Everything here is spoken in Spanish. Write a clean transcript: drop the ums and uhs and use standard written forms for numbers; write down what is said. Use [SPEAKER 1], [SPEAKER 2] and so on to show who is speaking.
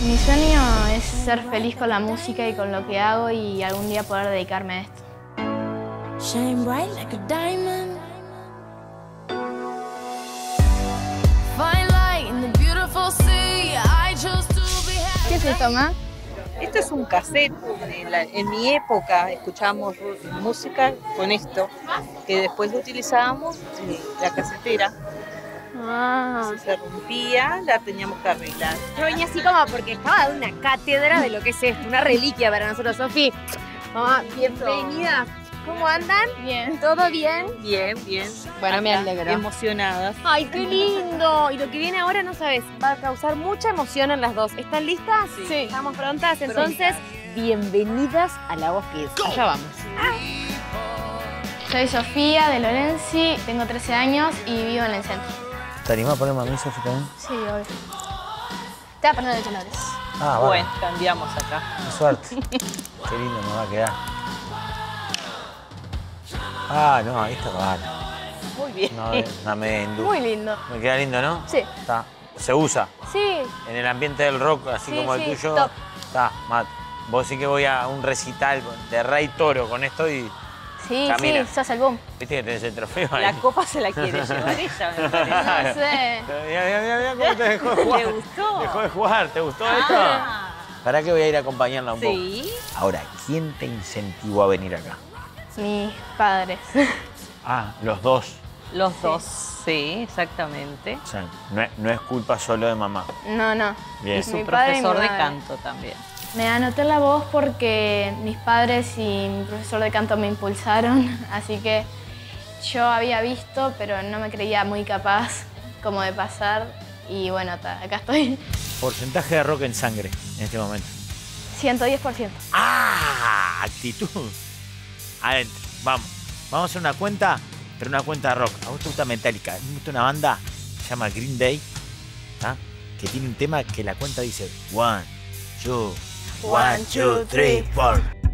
[SPEAKER 1] Mi sueño es ser feliz con la música y con lo que hago y algún día poder dedicarme a esto.
[SPEAKER 2] Shine bright like a diamond. Find light in the beautiful sea. I chose to be happy.
[SPEAKER 1] ¿Qué se toma?
[SPEAKER 3] Esto es un cassette. En mi época escuchábamos música con esto, que después lo utilizábamos la casetera. Si se rompía, la teníamos que arreglar.
[SPEAKER 4] Yo venía así como porque estaba de una cátedra de lo que es esto, una reliquia para nosotros, Sofi. Mamá, bienvenida. ¿Cómo andan?
[SPEAKER 1] Bien.
[SPEAKER 4] ¿Todo bien?
[SPEAKER 3] Bien, bien.
[SPEAKER 1] Bueno, me
[SPEAKER 3] Acá,
[SPEAKER 1] alegro.
[SPEAKER 3] Emocionadas.
[SPEAKER 4] ¡Ay, qué lindo! Y lo que viene ahora, no sabes, va a causar mucha emoción en las dos. ¿Están listas?
[SPEAKER 3] Sí.
[SPEAKER 4] ¿Estamos prontas? Entonces, bienvenidas a La Voz Kids. Allá vamos.
[SPEAKER 1] Soy Sofía de Lorenzi, tengo 13 años y vivo en el centro.
[SPEAKER 5] ¿Te animás a ponerme a mí, Sofía, también?
[SPEAKER 1] Sí, obvio. Te voy a poner de colores.
[SPEAKER 5] Ah,
[SPEAKER 3] Bueno, cambiamos acá.
[SPEAKER 5] Qué suerte. Qué lindo me va a quedar. Ah, no, ahí está raro.
[SPEAKER 3] Muy bien.
[SPEAKER 5] No me
[SPEAKER 1] Muy lindo.
[SPEAKER 5] Me queda lindo, ¿no?
[SPEAKER 1] Sí.
[SPEAKER 5] Está. Se usa.
[SPEAKER 1] Sí.
[SPEAKER 5] En el ambiente del rock, así
[SPEAKER 1] Sí,
[SPEAKER 5] como el
[SPEAKER 1] sí,
[SPEAKER 5] tuyo.
[SPEAKER 1] top.
[SPEAKER 5] Está, Matt. Vos sí que voy a un recital de Rey Toro con esto y
[SPEAKER 1] Sí,
[SPEAKER 5] camina.
[SPEAKER 1] sí, sos el boom.
[SPEAKER 5] Viste que tenés el trofeo ahí.
[SPEAKER 3] La copa se la quiere llevar ella, me parece.
[SPEAKER 1] No sé.
[SPEAKER 5] Mira cómo te dejó de jugar.
[SPEAKER 3] ¿Le gustó?
[SPEAKER 5] Dejó de jugar. ¿Te gustó esto?
[SPEAKER 3] Ah.
[SPEAKER 5] ¿Para qué voy a ir a acompañarla un poco?
[SPEAKER 3] Sí.
[SPEAKER 5] Ahora, ¿quién te incentivó a venir acá?
[SPEAKER 1] Mis padres.
[SPEAKER 5] Ah, los dos.
[SPEAKER 3] Los dos, sí, exactamente.
[SPEAKER 5] O sea, no es culpa solo de mamá.
[SPEAKER 1] No, no.
[SPEAKER 5] Bien.
[SPEAKER 3] Y su
[SPEAKER 1] Mi padre y
[SPEAKER 3] profesor
[SPEAKER 1] mi
[SPEAKER 3] de
[SPEAKER 1] madre.
[SPEAKER 3] canto también.
[SPEAKER 1] Me anoté la voz porque mis padres y mi profesor de canto me impulsaron, así que yo había visto, pero no me creía muy capaz como de pasar y bueno, acá estoy.
[SPEAKER 5] Porcentaje de rock en sangre en este momento.
[SPEAKER 1] 110%.
[SPEAKER 5] ¡Ah! Actitud. Adentro. Vamos. Vamos a hacer una cuenta, pero una cuenta de rock. A vos te gusta Metallica. A mí me gusta una banda que se llama Green Day, ¿tá? Que tiene un tema que la cuenta dice 1, 2, 1, 2, 3, 4.